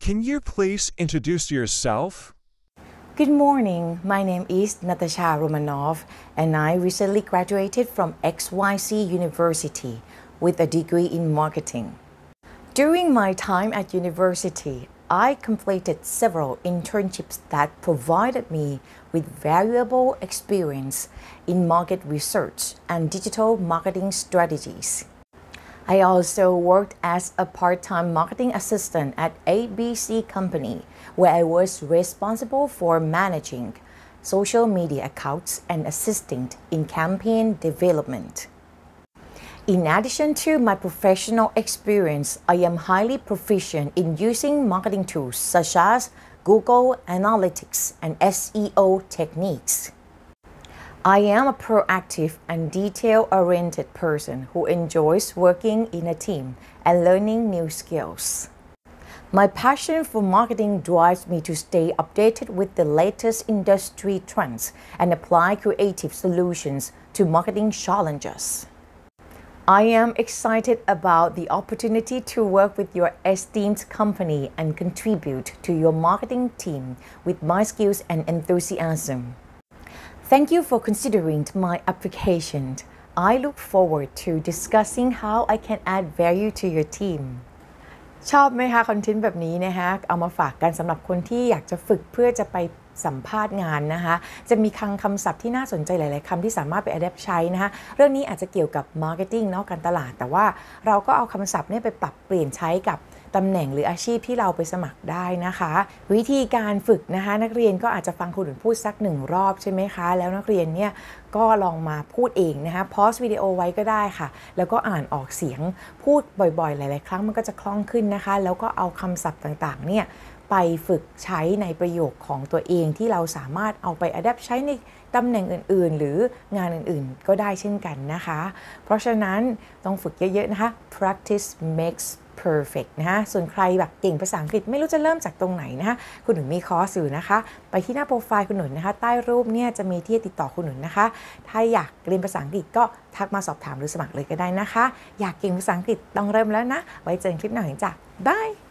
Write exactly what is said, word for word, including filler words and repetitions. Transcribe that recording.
can you please introduce yourself? Good morning. My name is Natasha Romanov, and I recently graduated from X Y Z University with a degree in marketing. During my time at university, I completed several internships that provided me with valuable experience in market research and digital marketing strategies. I also worked as a part-time marketing assistant at A B C Company, where I was responsible for managing social media accounts and assisting in campaign development. In addition to my professional experience, I am highly proficient in using marketing tools such as Google Analytics and S E O techniques. I am a proactive and detail-oriented person who enjoys working in a team and learning new skills. My passion for marketing drives me to stay updated with the latest industry trends and apply creative solutions to marketing challenges. I am excited about the opportunity to work with your esteemed company and contribute to your marketing team with my skills and enthusiasm. Thank you for considering my application. I look forward to discussing how I can add value to your team. ชอบไหมคะคอนเทนต์แบบนี้นะคะเอามาฝากกันสำหรับคนที่อยากจะฝึกเพื่อจะไปสัมภาษณ์งานนะคะจะมีคลังคำศัพท์ที่น่าสนใจหลายๆคำที่สามารถไป adapt ใช้นะคะเรื่องนี้อาจจะเกี่ยวกับ marketing เนาะการตลาดแต่ว่าเราก็เอาคำศัพท์เนี่ยไปปรับเปลี่ยนใช้กับตำแหน่งหรืออาชีพที่เราไปสมัครได้นะคะวิธีการฝึกนะคะนักเรียนก็อาจจะฟังครูหนุนพูดสักหนึ่งรอบใช่ไหมคะแล้วนักเรียนเนี่ยก็ลองมาพูดเองนะคะพอสวิดีโอไว้ก็ได้ค่ะแล้วก็อ่านออกเสียงพูดบ่อยๆหลายๆครั้งมันก็จะคล่องขึ้นนะคะแล้วก็เอาคำศัพท์ต่างๆเนี่ยไปฝึกใช้ในประโยคของตัวเองที่เราสามารถเอาไป adapt ใช้ในตำแหน่งอื่นๆหรืองานอื่นๆก็ได้เช่นกันนะคะเพราะฉะนั้นต้องฝึกเยอะๆนะคะ practice makes perfect นะคะส่วนใครแบบเก่งภาษาอังกฤษไม่รู้จะเริ่มจากตรงไหนนะคะคุณหนุนมีคอร์สอยู่นะคะไปที่หน้าโปรไฟล์คุณหนุนนะคะใต้รูปเนี่ยจะมีที่ติดต่อคุณหนุนนะคะถ้าอยากเรียนภาษาอังกฤษก็ทักมาสอบถามหรือสมัครเลยก็ได้นะคะอยากเก่งภาษาอังกฤษต้องเริ่มแล้วนะไว้เจอกันคลิปหน้าจ้ะบาย